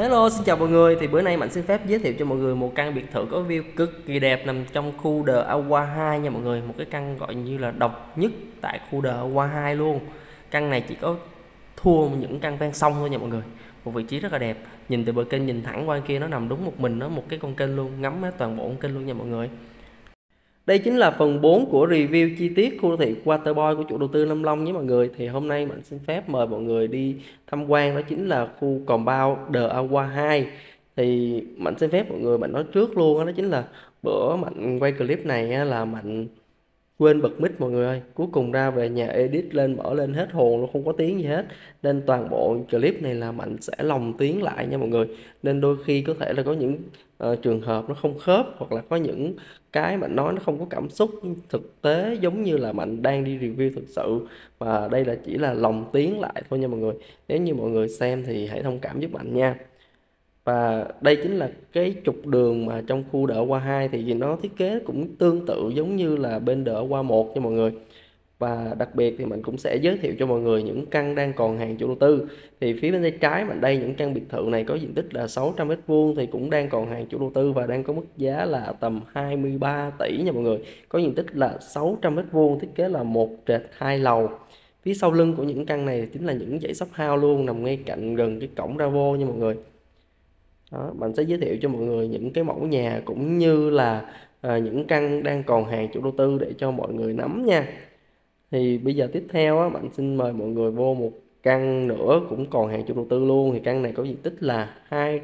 Hello, xin chào mọi người. Thì bữa nay Mạnh xin phép giới thiệu cho mọi người một căn biệt thự có view cực kỳ đẹp nằm trong khu The Awa 2 nha mọi người. Một cái căn gọi như là độc nhất tại khu The Awa 2 luôn. Căn này chỉ có thua những căn ven sông thôi nha mọi người. Một vị trí rất là đẹp. Nhìn từ bờ kênh nhìn thẳng qua kia nó nằm đúng một mình nó một cái con kênh luôn, ngắm hết toàn bộ con kênh luôn nha mọi người. Đây chính là phần 4 của review chi tiết khu đô thị Waterboy của chủ đầu tư Lâm Long nhé mọi người. Thì hôm nay Mạnh xin phép mời mọi người đi tham quan, đó chính là khu compound The Awa 2. Thì Mạnh xin phép mọi người Mạnh nói trước luôn đó chính là bữa Mạnh quay clip này là Mạnh quên bật mic mọi người ơi, cuối cùng ra về nhà edit lên mở lên hết hồn luôn, không có tiếng gì hết, nên toàn bộ clip này là Mạnh sẽ lồng tiếng lại nha mọi người. Nên đôi khi có thể là có những trường hợp nó không khớp, hoặc là có những cái Mạnh nói nó không có cảm xúc thực tế giống như là Mạnh đang đi review thực sự, và đây là chỉ là lồng tiếng lại thôi nha mọi người. Nếu như mọi người xem thì hãy thông cảm giúp Mạnh nha. Và đây chính là cái trục đường mà trong khu đỡ qua 2 thì nó thiết kế cũng tương tự giống như là bên đỡ qua 1 nha mọi người. Và đặc biệt thì mình cũng sẽ giới thiệu cho mọi người những căn đang còn hàng chủ đầu tư. Thì phía bên tay trái mình đây, những căn biệt thự này có diện tích là 600 m² thì cũng đang còn hàng chủ đầu tư và đang có mức giá là tầm 23 tỷ nha mọi người. Có diện tích là 600 m², thiết kế là một trệt hai lầu. Phía sau lưng của những căn này chính là những dãy shop house luôn, nằm ngay cạnh gần cái cổng ra vô nha mọi người. Đó, mình sẽ giới thiệu cho mọi người những cái mẫu nhà cũng như là những căn đang còn hàng chủ đầu tư để cho mọi người nắm nha. Thì bây giờ tiếp theo á, bạn xin mời mọi người vô một căn nữa cũng còn hàng chủ đầu tư luôn. Thì căn này có diện tích là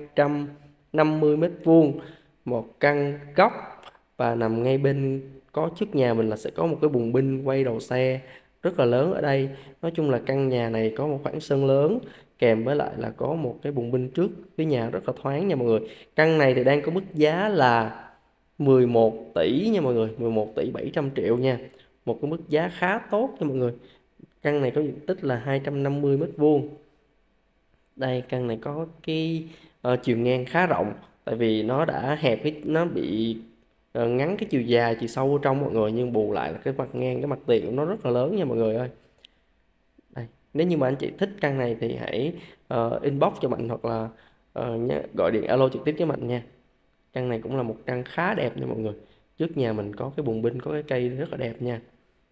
250 m², một căn góc, và nằm ngay bên có trước nhà mình là sẽ có một cái bùng binh quay đầu xe rất là lớn ở đây. Nói chung là căn nhà này có một khoảng sân lớn, kèm với lại là có một cái bùng binh trước cái nhà rất là thoáng nha mọi người. Căn này thì đang có mức giá là 11 tỷ nha mọi người, 11 tỷ 700 triệu nha. Một cái mức giá khá tốt nha mọi người. Căn này có diện tích là 250 m². Đây, căn này có cái chiều ngang khá rộng, tại vì nó đã hẹp, nó bị ngắn cái chiều dài chiều sâu ở trong mọi người, nhưng bù lại là cái mặt ngang, cái mặt tiền của nó rất là lớn nha mọi người ơi. Đây, nếu như mà anh chị thích căn này thì hãy inbox cho Mạnh, hoặc là gọi điện alo trực tiếp với Mạnh nha. Căn này cũng là một căn khá đẹp nha mọi người. Trước nhà mình có cái bùng binh, có cái cây rất là đẹp nha.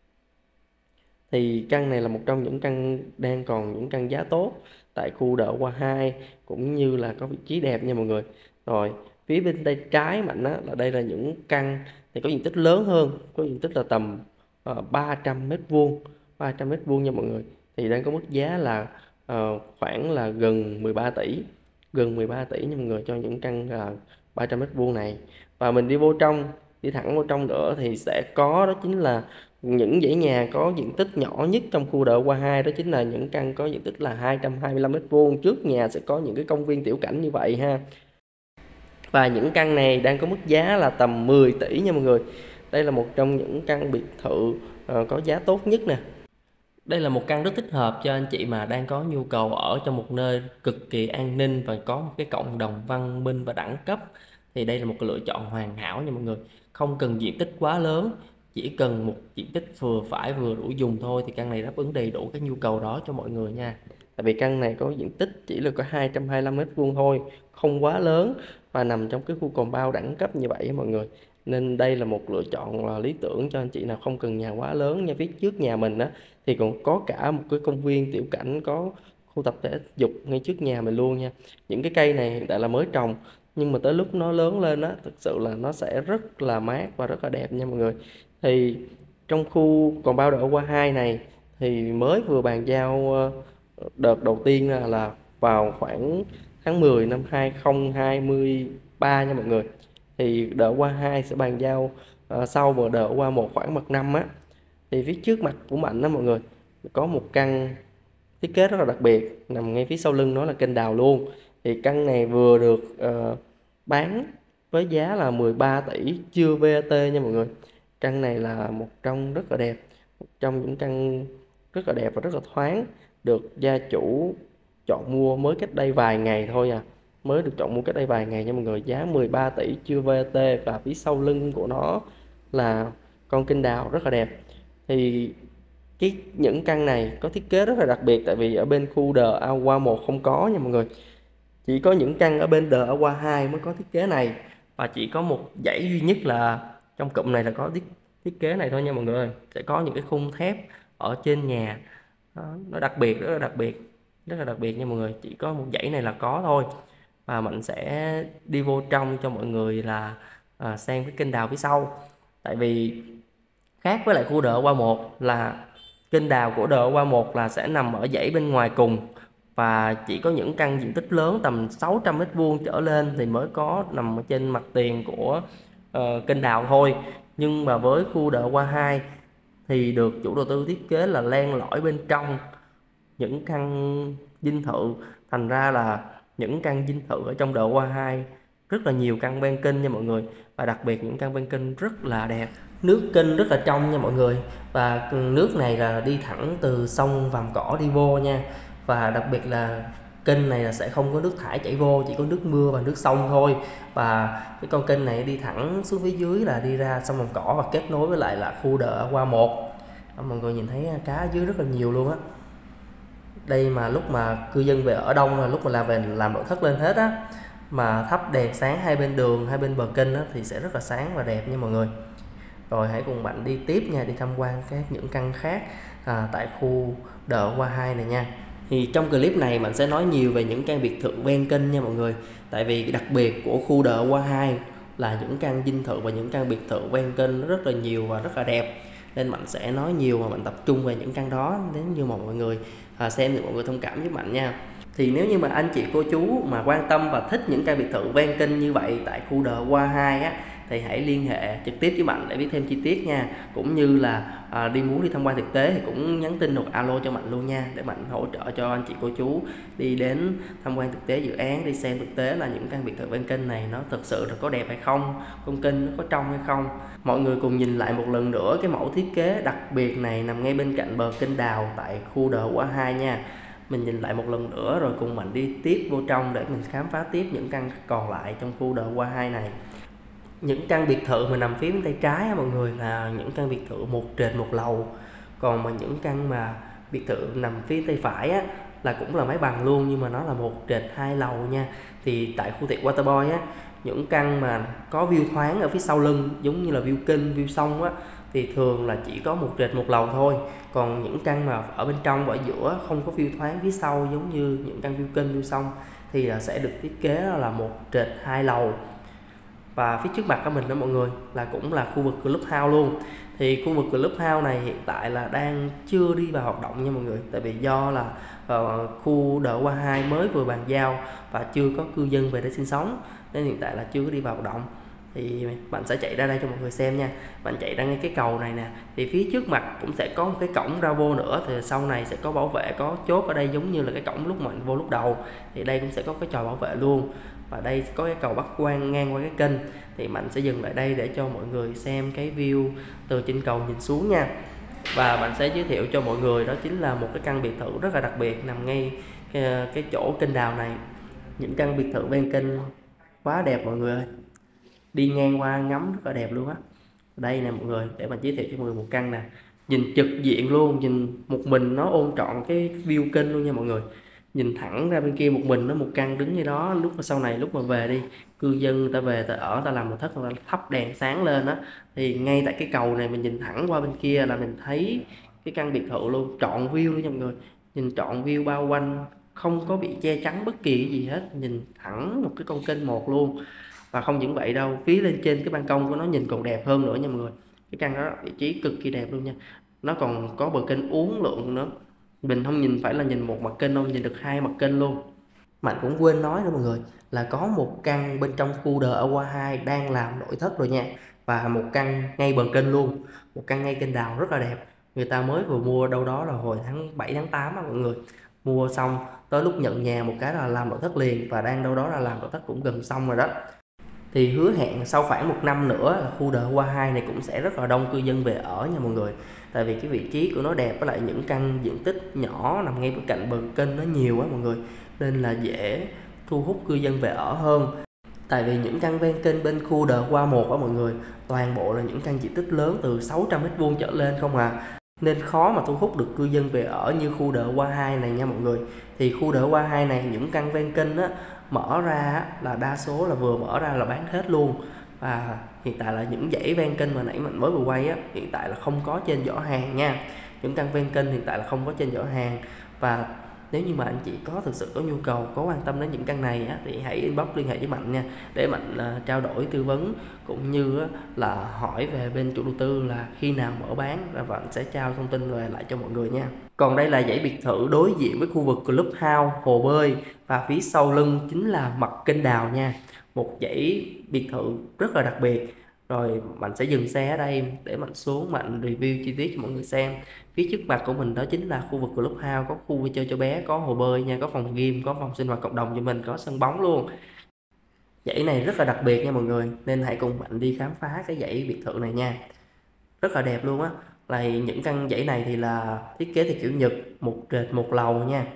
Thì căn này là một trong những căn đang còn những căn giá tốt tại khu đỡ qua 2, cũng như là có vị trí đẹp nha mọi người. Rồi phía bên tay trái Mạnh á, là đây là những căn thì có diện tích lớn hơn, có diện tích là tầm 300 m², 300 m² nha mọi người. Thì đang có mức giá là khoảng là gần 13 tỷ, gần 13 tỷ nha mọi người, cho những căn 300 m² này. Và mình đi vô trong, đi thẳng vô trong nữa thì sẽ có, đó chính là những dãy nhà có diện tích nhỏ nhất trong khu đợ qua 2, đó chính là những căn có diện tích là 225 m². Trước nhà sẽ có những cái công viên tiểu cảnh như vậy ha. Và những căn này đang có mức giá là tầm 10 tỷ nha mọi người. Đây là một trong những căn biệt thự có giá tốt nhất nè. Đây là một căn rất thích hợp cho anh chị mà đang có nhu cầu ở trong một nơi cực kỳ an ninh và có một cái cộng đồng văn minh và đẳng cấp. Thì đây là một cái lựa chọn hoàn hảo nha mọi người. Không cần diện tích quá lớn, chỉ cần một diện tích vừa phải vừa đủ dùng thôi, thì căn này đáp ứng đầy đủ các nhu cầu đó cho mọi người nha. Tại vì căn này có diện tích chỉ là có 225 m² thôi, không quá lớn, và nằm trong cái khu compound đẳng cấp như vậy mọi người. Nên đây là một lựa chọn lý tưởng cho anh chị nào không cần nhà quá lớn nha. Phía trước nhà mình á thì còn có cả một cái công viên tiểu cảnh, có khu tập thể dục ngay trước nhà mình luôn nha. Những cái cây này hiện tại là mới trồng, nhưng mà tới lúc nó lớn lên á, thực sự là nó sẽ rất là mát và rất là đẹp nha mọi người. Thì trong khu compound đỡ qua 2 này thì mới vừa bàn giao đợt đầu tiên là vào khoảng tháng 10 năm 2023 nha mọi người. Thì đỡ qua 2 sẽ bàn giao sau mà đỡ qua 1 khoảng mặt năm á. Thì phía trước mặt của Mạnh đó mọi người có một căn thiết kế rất là đặc biệt, nằm ngay phía sau lưng nó là kênh đào luôn. Thì căn này vừa được bán với giá là 13 tỷ chưa VAT nha mọi người. Căn này là một trong rất là đẹp, một trong những căn rất là đẹp và rất là thoáng, được gia chủ chọn mua mới cách đây vài ngày thôi à, mới được chọn mua cách đây vài ngày nha mọi người. Giá 13 tỷ chưa VAT, và phía sau lưng của nó là con kênh đào rất là đẹp. Thì những căn này có thiết kế rất là đặc biệt, tại vì ở bên khu The Awa 1 không có nha mọi người. Chỉ có những căn ở bên The Aqua 2 mới có thiết kế này, và chỉ có một dãy duy nhất là trong cụm này là có thiết kế này thôi nha mọi người. Sẽ có những cái khung thép ở trên nhà. Đó, nó đặc biệt, rất là đặc biệt, rất là đặc biệt nha mọi người. Chỉ có một dãy này là có thôi. Và mình sẽ đi vô trong cho mọi người là xem cái kênh đào phía sau. Tại vì khác với lại khu The Aqua 1 là kênh đào của The Aqua 1 là sẽ nằm ở dãy bên ngoài cùng, và chỉ có những căn diện tích lớn tầm 600 m² trở lên thì mới có nằm ở trên mặt tiền của kênh đào thôi. Nhưng mà với khu The Aqua 2 thì được chủ đầu tư thiết kế là len lỏi bên trong những căn dinh thự, thành ra là những căn dinh thự ở trong The Aqua 2 rất là nhiều căn ban kênh nha mọi người, và đặc biệt những căn ban kênh rất là đẹp. Nước kênh rất là trong nha mọi người, và nước này là đi thẳng từ sông Vàm Cỏ đi vô nha. Và đặc biệt là kênh này là sẽ không có nước thải chảy vô, chỉ có nước mưa và nước sông thôi. Và cái con kênh này đi thẳng xuống phía dưới là đi ra sông Vàm Cỏ và kết nối với lại là khu The Aqua 1. Mọi người nhìn thấy cá ở dưới rất là nhiều luôn á. Đây mà lúc mà cư dân về ở đông, là lúc mà làm nội thất lên hết á, mà thắp đèn sáng hai bên đường, hai bên bờ kênh á, thì sẽ rất là sáng và đẹp nha mọi người. Rồi hãy cùng bạn đi tiếp nha, đi tham quan những căn khác tại khu The Aqua 2 này nha. Thì trong clip này bạn sẽ nói nhiều về những căn biệt thự ven kênh nha mọi người. Tại vì đặc biệt của khu The Aqua 2 là những căn dinh thự và những căn biệt thự ven kênh nó rất là nhiều và rất là đẹp, nên bạn sẽ nói nhiều mà bạn tập trung về những căn đó nếu như mà mọi người xem thì mọi người thông cảm với bạn nha. Thì nếu như mà anh chị cô chú mà quan tâm và thích những căn biệt thự ven kênh như vậy tại khu The Aqua 2 á, thì hãy liên hệ trực tiếp với bạn để biết thêm chi tiết nha. Cũng như là muốn đi tham quan thực tế thì cũng nhắn tin hoặc alo cho bạn luôn nha, để bạn hỗ trợ cho anh chị cô chú đi đến tham quan thực tế dự án, đi xem thực tế là những căn biệt thự ven kênh này nó thực sự là có đẹp hay không, con kênh nó có trong hay không. Mọi người cùng nhìn lại một lần nữa cái mẫu thiết kế đặc biệt này nằm ngay bên cạnh bờ kênh đào tại khu The Aqua 2 nha. Mình nhìn lại một lần nữa rồi cùng mình đi tiếp vô trong để mình khám phá tiếp những căn còn lại trong khu The Aqua 2 này. Những căn biệt thự mà nằm phía bên tay trái á, mọi người là những căn biệt thự một trệt một lầu. Còn mà những căn mà biệt thự nằm phía tay phải á, là cũng là mái bằng luôn, nhưng mà nó là một trệt hai lầu nha. Thì tại khu tiệc Waterboy á, những căn mà có view thoáng ở phía sau lưng giống như là view kênh, view sông á, thì thường là chỉ có một trệt một lầu thôi. Còn những căn mà ở bên trong, ở giữa không có view thoáng phía sau giống như những căn view kênh, view sông thì là sẽ được thiết kế là một trệt hai lầu. Và phía trước mặt của mình đó mọi người là cũng là khu vực Clubhouse luôn. Thì khu vực Clubhouse này hiện tại là đang chưa đi vào hoạt động nha mọi người. Tại vì do là khu The Aqua 2 mới vừa bàn giao và chưa có cư dân về để sinh sống, nên hiện tại là chưa có đi vào hoạt động. Thì bạn sẽ chạy ra đây cho mọi người xem nha. Bạn chạy ra ngay cái cầu này nè, thì phía trước mặt cũng sẽ có một cái cổng ra vô nữa. Thì sau này sẽ có bảo vệ, có chốt ở đây giống như là cái cổng lúc mà mình vô lúc đầu. Thì đây cũng sẽ có cái tròi bảo vệ luôn. Và đây có cái cầu bắc quan ngang qua cái kênh. Thì bạn sẽ dừng lại đây để cho mọi người xem cái view từ trên cầu nhìn xuống nha. Và bạn sẽ giới thiệu cho mọi người đó chính là một cái căn biệt thự rất là đặc biệt nằm ngay cái chỗ kênh đào này. Những căn biệt thự ven kênh quá đẹp mọi người ơi, đi ngang qua ngắm rất là đẹp luôn á. Đây nè mọi người, để mình giới thiệu cho mọi người một căn nè, nhìn trực diện luôn, nhìn một mình nó ôm trọn cái view kênh luôn nha mọi người. Nhìn thẳng ra bên kia một mình nó một căn đứng như đó. Lúc mà sau này lúc mà về đi, cư dân người ta về ta ở, ta làm một thất, người ta thắp đèn sáng lên á, thì ngay tại cái cầu này mình nhìn thẳng qua bên kia là mình thấy cái căn biệt thự luôn, trọn view luôn nha mọi người. Nhìn trọn view bao quanh, không có bị che chắn bất kỳ cái gì hết, nhìn thẳng một cái con kênh một luôn. Và không những vậy đâu, phía lên trên cái ban công của nó nhìn còn đẹp hơn nữa nha mọi người. Cái căn đó vị trí cực kỳ đẹp luôn nha. Nó còn có bờ kênh uốn lượn nữa. Mình không nhìn phải là nhìn một mặt kênh đâu, nhìn được hai mặt kênh luôn. Mạnh cũng quên nói nữa mọi người, là có một căn bên trong khu The Aqua 2 đang làm nội thất rồi nha. Và một căn ngay bờ kênh luôn, một căn ngay kênh đào rất là đẹp. Người ta mới vừa mua đâu đó là hồi tháng 7 tháng 8 á mọi người. Mua xong tới lúc nhận nhà một cái là làm nội thất liền, và đang đâu đó là làm nội thất cũng gần xong rồi đó. Thì hứa hẹn sau khoảng 1 năm nữa là khu The Aqua 2 này cũng sẽ rất là đông cư dân về ở nha mọi người. Tại vì cái vị trí của nó đẹp, với lại những căn diện tích nhỏ nằm ngay bên cạnh bờ kênh nó nhiều quá mọi người, nên là dễ thu hút cư dân về ở hơn. Tại vì những căn ven kênh bên khu The Aqua 1 á mọi người, toàn bộ là những căn diện tích lớn từ 600 m² trở lên không à. nên khó mà thu hút được cư dân về ở như khu đợ Hoa 2 này nha mọi người. Thì khu đợ Hoa 2 này những căn ven kênh á, mở ra là đa số là vừa mở ra là bán hết luôn. Và hiện tại là những dãy ven kênh mà nãy mình mới vừa quay á, hiện tại là không có trên giỏ hàng nha. Những căn ven kênh hiện tại là không có trên giỏ hàng. Và nếu như mà anh chị có thực sự có nhu cầu, có quan tâm đến những căn này á, thì hãy inbox liên hệ với Mạnh nha, để Mạnh trao đổi tư vấn cũng như là hỏi về bên chủ đầu tư là khi nào mở bán, và Mạnh sẽ trao thông tin về lại cho mọi người nha. Còn đây là dãy biệt thự đối diện với khu vực Clubhouse, hồ bơi, và phía sau lưng chính là mặt kênh đào nha. Một dãy biệt thự rất là đặc biệt. Rồi Mạnh sẽ dừng xe ở đây để Mạnh xuống Mạnh review chi tiết cho mọi người xem. Phía trước mặt của mình đó chính là khu vực Clubhouse, có khu vui chơi cho bé, có hồ bơi nha, có phòng gym, có phòng sinh hoạt cộng đồng cho mình, có sân bóng luôn. Dãy này rất là đặc biệt nha mọi người, nên hãy cùng Mạnh đi khám phá cái dãy biệt thự này nha. Rất là đẹp luôn á. Là những căn dãy này thì là thiết kế theo kiểu Nhật, một trệt một lầu nha.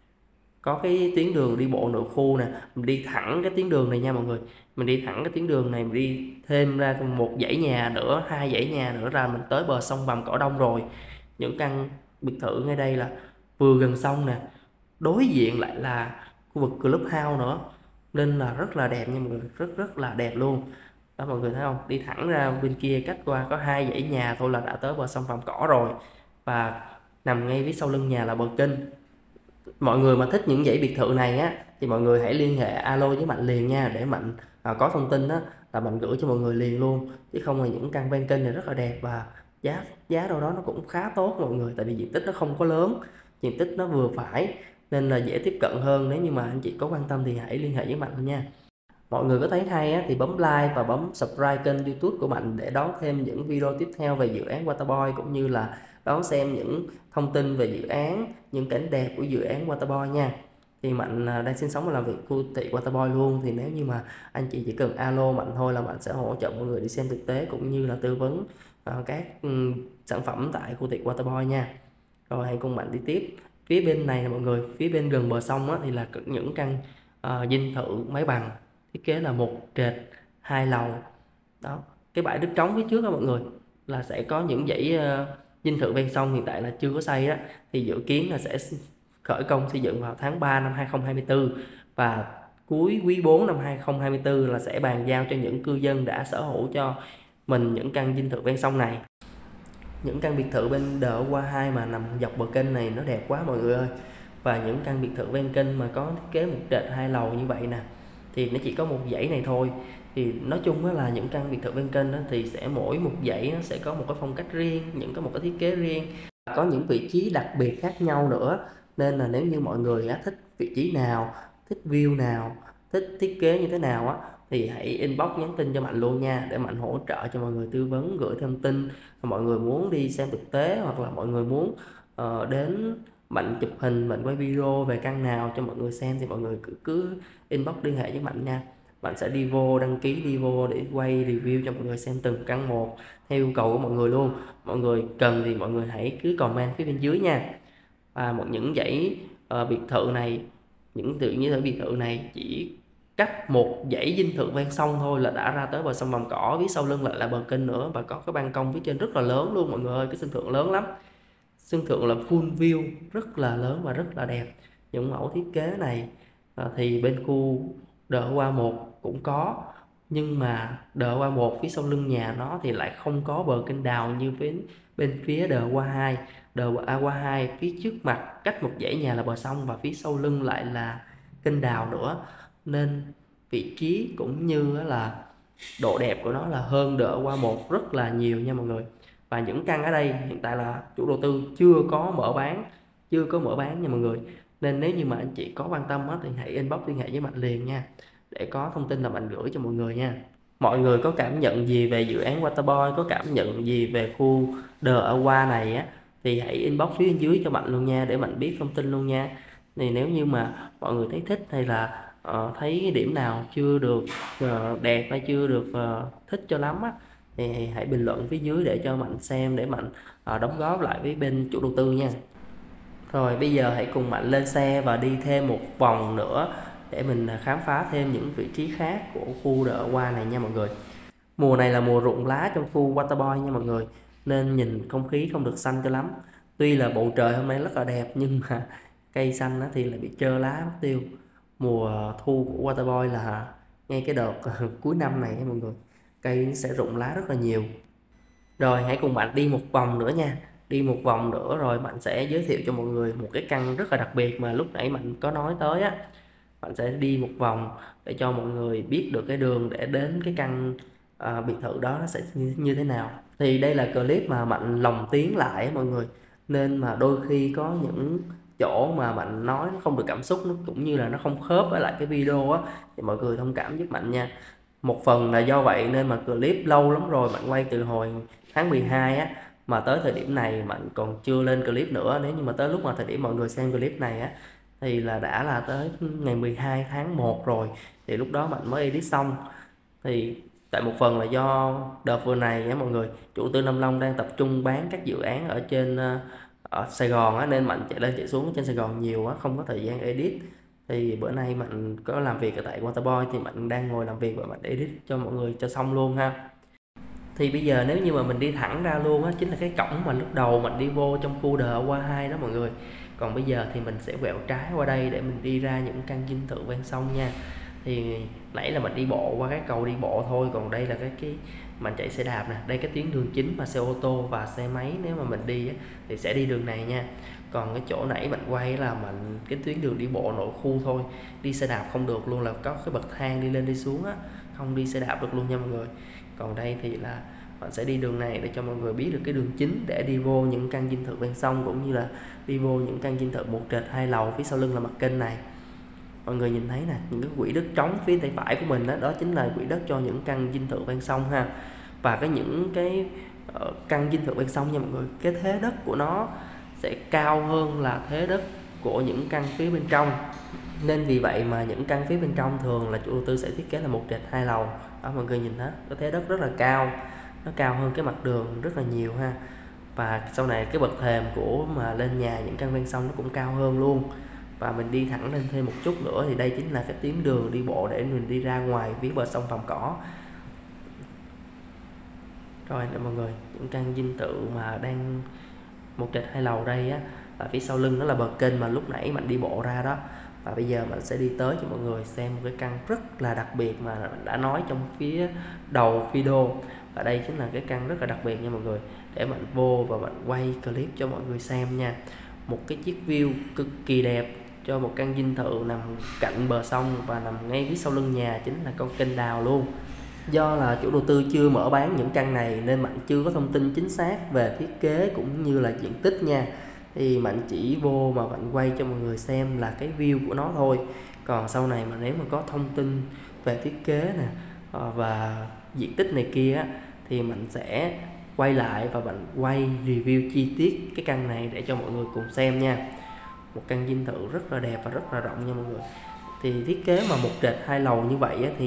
Có cái tuyến đường đi bộ nội khu nè, mình đi thẳng cái tuyến đường này nha mọi người. Mình đi thẳng cái tuyến đường này, mình đi thêm ra một dãy nhà nữa, 2 dãy nhà nữa ra mình tới bờ sông Vàm Cỏ Đông rồi. Những căn biệt thự ngay đây là vừa gần sông nè, đối diện lại là khu vực Clubhouse nữa, nên là rất là đẹp nha mọi người, rất là đẹp luôn. Đó mọi người thấy không, đi thẳng ra bên kia cách qua có 2 dãy nhà thôi là đã tới bờ sông Vàm Cỏ rồi. Và nằm ngay phía sau lưng nhà là bờ kênh. Mọi người mà thích những dãy biệt thự này á, thì mọi người hãy liên hệ alo với Mạnh liền nha, để Mạnh có thông tin á là Mạnh gửi cho mọi người liền luôn. Chứ không là những căn ven kênh này rất là đẹp, và giá đâu đó nó cũng khá tốt mọi người, tại vì diện tích nó không có lớn, diện tích nó vừa phải, nên là dễ tiếp cận hơn. Nếu như mà anh chị có quan tâm thì hãy liên hệ với Mạnh nha. Mọi người có thấy hay á, thì bấm like và bấm subscribe kênh YouTube của Mạnh để đón thêm những video tiếp theo về dự án Waterboy, cũng như là đón xem những thông tin về dự án, những cảnh đẹp của dự án Waterboy nha. Thì Mạnh đang sinh sống và làm việc khu thị Waterboy luôn, thì nếu như mà anh chị chỉ cần alo Mạnh thôi là Mạnh sẽ hỗ trợ mọi người đi xem thực tế, cũng như là tư vấn các sản phẩm tại khu thị Waterboy nha. Rồi hãy cùng Mạnh đi tiếp. Phía bên này là mọi người, phía bên gần bờ sông á, thì là những căn dinh thự máy bằng, thiết kế là một trệt 2 lầu. Đó, cái bãi đất trống phía trước đó mọi người, là sẽ có những dãy dinh thự ven sông, hiện tại là chưa có xây đó, thì dự kiến là sẽ khởi công xây dựng vào tháng 3 năm 2024, và cuối quý 4 năm 2024 là sẽ bàn giao cho những cư dân đã sở hữu cho mình những căn dinh thự ven sông này. Những căn biệt thự bên đợ Hoa 2 mà nằm dọc bờ kênh này nó đẹp quá mọi người ơi. Và những căn biệt thự ven kênh mà có thiết kế một trệt 2 lầu như vậy nè, thì nó chỉ có một dãy này thôi. Thì nói chung là những căn biệt thự ven kênh đó, thì sẽ mỗi một dãy nó sẽ có một cái phong cách riêng, một cái thiết kế riêng, có những vị trí đặc biệt khác nhau nữa. Nên là nếu như mọi người thích vị trí nào, thích view nào, thích thiết kế như thế nào á, thì hãy inbox nhắn tin cho Mạnh luôn nha, để Mạnh hỗ trợ cho mọi người tư vấn, gửi thông tin. Mọi người muốn đi xem thực tế, hoặc là mọi người muốn đến Mạnh chụp hình, Mạnh quay video về căn nào cho mọi người xem, thì mọi người cứ inbox liên hệ với Mạnh nha. Mạnh sẽ đi vô đăng ký, đi vô để quay review cho mọi người xem từng căn một theo yêu cầu của mọi người luôn. Mọi người cần thì mọi người hãy cứ comment phía bên dưới nha. Và những dãy biệt thự này, những biệt thự này chỉ cách một dãy dinh thự ven sông thôi là đã ra tới bờ sông Vàm Cỏ, phía sau lưng lại là bờ kênh nữa, và có cái ban công phía trên rất là lớn luôn mọi người ơi. Cái sân thượng lớn lắm, sân thượng là full view, rất là lớn và rất là đẹp. Những mẫu thiết kế này thì bên khu đợ Hoa 1 cũng có, nhưng mà đợ Hoa 1 phía sau lưng nhà nó thì lại không có bờ kênh đào như bên phía đợ Hoa 2. Đợ Hoa 2 phía trước mặt cách một dãy nhà là bờ sông, và phía sau lưng lại là kênh đào nữa, nên vị trí cũng như là độ đẹp của nó là hơn đợ Hoa 1 rất là nhiều nha mọi người. Và những căn ở đây hiện tại là chủ đầu tư chưa có mở bán nha mọi người. Nên nếu như mà anh chị có quan tâm thì hãy inbox liên hệ với Mạnh liền nha, để có thông tin là Mạnh gửi cho mọi người nha. Mọi người có cảm nhận gì về dự án Waterboy, có cảm nhận gì về khu đợ Hoa này á, thì hãy inbox phía bên dưới cho Mạnh luôn nha, để Mạnh biết thông tin luôn nha. Thì nếu như mà mọi người thấy thích, hay là thấy cái điểm nào chưa được đẹp, hay chưa được thích cho lắm á, thì hãy bình luận phía dưới để cho Mạnh xem, để Mạnh đóng góp lại với bên chủ đầu tư nha. Rồi bây giờ hãy cùng Mạnh lên xe và đi thêm một vòng nữa để mình khám phá thêm những vị trí khác của khu đợ Hoa này nha mọi người. Mùa này là mùa rụng lá trong khu Waterboy nha mọi người, nên nhìn không khí không được xanh cho lắm. Tuy là bầu trời hôm nay rất là đẹp nhưng mà cây xanh thì lại bị trơ lá mất tiêu. Mùa thu của Waterboy là ngay cái đợt cuối năm này mọi người, cây sẽ rụng lá rất là nhiều. Rồi hãy cùng bạn đi một vòng nữa nha. Đi một vòng nữa rồi bạn sẽ giới thiệu cho mọi người một cái căn rất là đặc biệt mà lúc nãy bạn có nói tới á. Bạn sẽ đi một vòng để cho mọi người biết được cái đường để đến cái căn biệt thự đó nó sẽ như thế nào. Thì đây là clip mà Mạnh lồng tiếng lại mọi người, nên mà đôi khi có những chỗ mà Mạnh nói nó không được cảm xúc, nó cũng như là nó không khớp với lại cái video á, thì mọi người thông cảm giúp Mạnh nha. Một phần là do vậy nên mà clip lâu lắm rồi, Mạnh quay từ hồi tháng 12 á, mà tới thời điểm này Mạnh còn chưa lên clip nữa. Nếu như mà tới lúc mà thời điểm mọi người xem clip này á thì là đã là tới ngày 12 tháng 1 rồi, thì lúc đó Mạnh mới edit xong. Thì tại một phần là do đợt vừa này á mọi người, chủ tư Nam Long đang tập trung bán các dự án ở trên ở Sài Gòn á, nên Mạnh chạy lên chạy xuống trên Sài Gòn nhiều á, không có thời gian edit. Thì bữa nay Mạnh có làm việc ở tại Waterboy thì Mạnh đang ngồi làm việc và Mạnh edit cho mọi người cho xong luôn ha. Thì bây giờ nếu như mà mình đi thẳng ra luôn á, chính là cái cổng mà lúc đầu mình đi vô trong khu đờ qua 2 đó mọi người. Còn bây giờ thì mình sẽ quẹo trái qua đây để mình đi ra những căn dinh thự ven sông nha. Thì nãy là mình đi bộ qua cái cầu đi bộ thôi, còn đây là cái mình chạy xe đạp nè. Đây cái tuyến đường chính mà xe ô tô và xe máy nếu mà mình đi á, thì sẽ đi đường này nha. Còn cái chỗ nãy mình quay là mình cái tuyến đường đi bộ nội khu thôi, đi xe đạp không được luôn, là có cái bậc thang đi lên đi xuống á, không đi xe đạp được luôn nha mọi người. Còn đây thì là bạn sẽ đi đường này để cho mọi người biết được cái đường chính để đi vô những căn dinh thự ven sông, cũng như là đi vô những căn dinh thự một trệt hai lầu phía sau lưng là mặt kênh này. Mọi người nhìn thấy nè, những cái quỹ đất trống phía tay phải của mình đó, đó chính là quỹ đất cho những căn dinh thự ven sông ha. Và những cái căn dinh thự ven sông nha mọi người, cái thế đất của nó sẽ cao hơn là thế đất của những căn phía bên trong. Nên vì vậy mà những căn phía bên trong thường là chủ đầu tư sẽ thiết kế là một trệt hai lầu. Đó mọi người nhìn đó, cái thế đất rất là cao, nó cao hơn cái mặt đường rất là nhiều ha. Và sau này cái bậc thềm của mà lên nhà những căn ven sông nó cũng cao hơn luôn. Và mình đi thẳng lên thêm một chút nữa thì đây chính là cái tuyến đường đi bộ để mình đi ra ngoài phía bờ sông Vàm Cỏ. Rồi nè mọi người, những căn dinh thự mà đang một trệt hai lầu đây á, và phía sau lưng nó là bờ kênh mà lúc nãy mình đi bộ ra đó. Và bây giờ mình sẽ đi tới cho mọi người xem một cái căn rất là đặc biệt mà mình đã nói trong phía đầu video. Và đây chính là cái căn rất là đặc biệt nha mọi người, để mình vô và mình quay clip cho mọi người xem nha. Một cái chiếc view cực kỳ đẹp cho một căn dinh thự nằm cạnh bờ sông và nằm ngay phía sau lưng nhà chính là con kênh đào luôn. Do là chủ đầu tư chưa mở bán những căn này nên Mạnh chưa có thông tin chính xác về thiết kế cũng như là diện tích nha. Thì Mạnh chỉ vô mà Mạnh quay cho mọi người xem là cái view của nó thôi. Còn sau này mà nếu mà có thông tin về thiết kế nè và diện tích này kia á, thì Mạnh sẽ quay lại và Mạnh quay review chi tiết cái căn này để cho mọi người cùng xem nha. Một căn dinh thự rất là đẹp và rất là rộng nha mọi người. Thì thiết kế mà một trệt hai lầu như vậy á,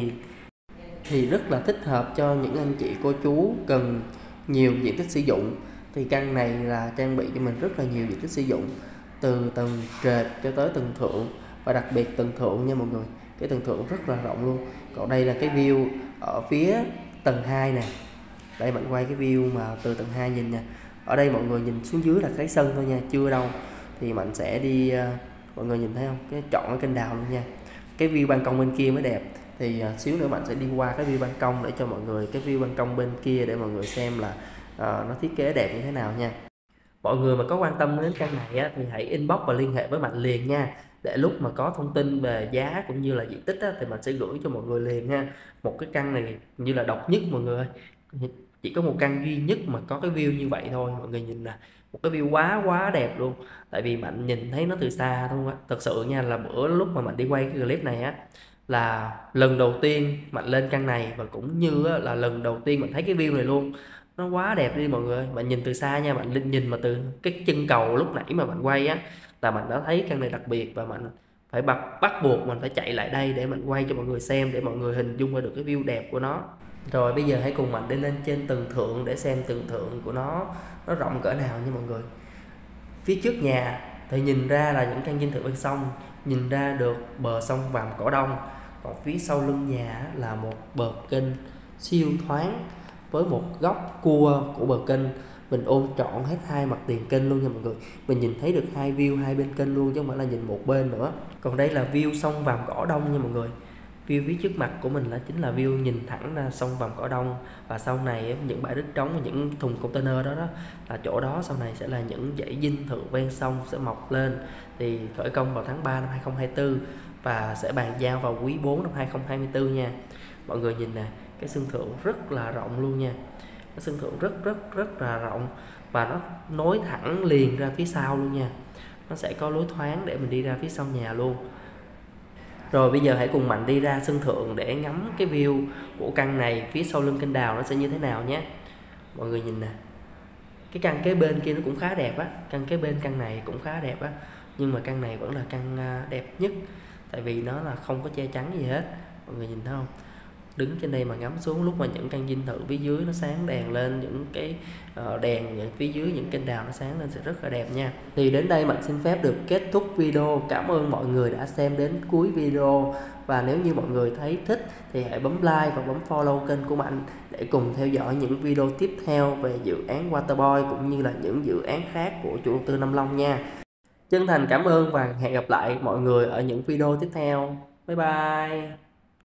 thì rất là thích hợp cho những anh chị cô chú cần nhiều diện tích sử dụng. Thì căn này là trang bị cho mình rất là nhiều diện tích sử dụng, từ tầng trệt cho tới tầng thượng, và đặc biệt tầng thượng nha mọi người, cái tầng thượng rất là rộng luôn. Còn đây là cái view ở phía tầng 2 nè. Đây bạn quay cái view mà từ tầng 2 nhìn nha. Ở đây mọi người nhìn xuống dưới là cái sân thôi nha, chưa đâu. Thì mình sẽ đi, mọi người nhìn thấy không, cái chọn cái kênh đào luôn nha. Cái view ban công bên kia mới đẹp. Thì xíu nữa bạn sẽ đi qua cái view ban công để cho mọi người cái view ban công bên kia để mọi người xem là nó thiết kế đẹp như thế nào nha. Mọi người mà có quan tâm đến căn này á, thì hãy inbox và liên hệ với Mạnh liền nha. Để lúc mà có thông tin về giá cũng như là diện tích á, thì mình sẽ gửi cho mọi người liền ha. Một cái căn này như là độc nhất mọi người ơi. Chỉ có một căn duy nhất mà có cái view như vậy thôi. Mọi người nhìn nè, một cái view quá đẹp luôn. Tại vì Mạnh nhìn thấy nó từ xa thôi á. Thật sự nha, là bữa lúc mà Mạnh đi quay cái clip này á, là lần đầu tiên Mạnh lên căn này, và cũng như là lần đầu tiên mình thấy cái view này luôn. Nó quá đẹp đi mọi người. Bạn nhìn từ xa nha, bạn nhìn mà từ cái chân cầu lúc nãy mà bạn quay á, là mình đã thấy căn này đặc biệt, và mình phải bắt buộc mình phải chạy lại đây để mình quay cho mọi người xem, để mọi người hình dung ra được cái view đẹp của nó. Rồi bây giờ hãy cùng Mạnh đi lên trên tầng thượng để xem tầng thượng của nó rộng cỡ nào nha mọi người. Phía trước nhà thì nhìn ra là những căn dinh thự bên sông, nhìn ra được bờ sông Vàm Cỏ Đông. Còn phía sau lưng nhà là một bờ kênh siêu thoáng với một góc cua của bờ kênh mình ôm trọn hết hai mặt tiền kênh luôn nha mọi người. Mình nhìn thấy được hai view hai bên kênh luôn chứ không phải là nhìn một bên nữa. Còn đây là view sông Vàm Cỏ Đông nha mọi người. View phía trước mặt của mình là chính là view nhìn thẳng ra sông Vàm Cỏ Đông, và sau này những bãi đất trống, những thùng container đó là chỗ đó sau này sẽ là những dãy dinh thự ven sông sẽ mọc lên. Thì khởi công vào tháng 3 năm 2024 và sẽ bàn giao vào quý 4 năm 2024 nha. Mọi người nhìn nè, cái sân thượng rất là rộng luôn nha. Cái sân thượng rất là rộng và nó nối thẳng liền ra phía sau luôn nha. Nó sẽ có lối thoáng để mình đi ra phía sau nhà luôn. Rồi bây giờ hãy cùng Mạnh đi ra sân thượng để ngắm cái view của căn này phía sau lưng kênh đào nó sẽ như thế nào nhé. Mọi người nhìn nè, cái căn kế bên kia nó cũng khá đẹp á, căn kế bên căn này cũng khá đẹp á, nhưng mà căn này vẫn là căn đẹp nhất tại vì nó là không có che chắn gì hết. Mọi người nhìn thấy không? Đứng trên đây mà ngắm xuống, lúc mà những căn dinh thự phía dưới nó sáng đèn lên, những cái đèn ở phía dưới những kênh đào nó sáng lên sẽ rất là đẹp nha. Thì đến đây Mạnh xin phép được kết thúc video. Cảm ơn mọi người đã xem đến cuối video, và nếu như mọi người thấy thích thì hãy bấm like và bấm follow kênh của Mạnh để cùng theo dõi những video tiếp theo về dự án Waterboy cũng như là những dự án khác của chủ đầu tư Nam Long nha. Chân thành cảm ơn và hẹn gặp lại mọi người ở những video tiếp theo. Bye bye.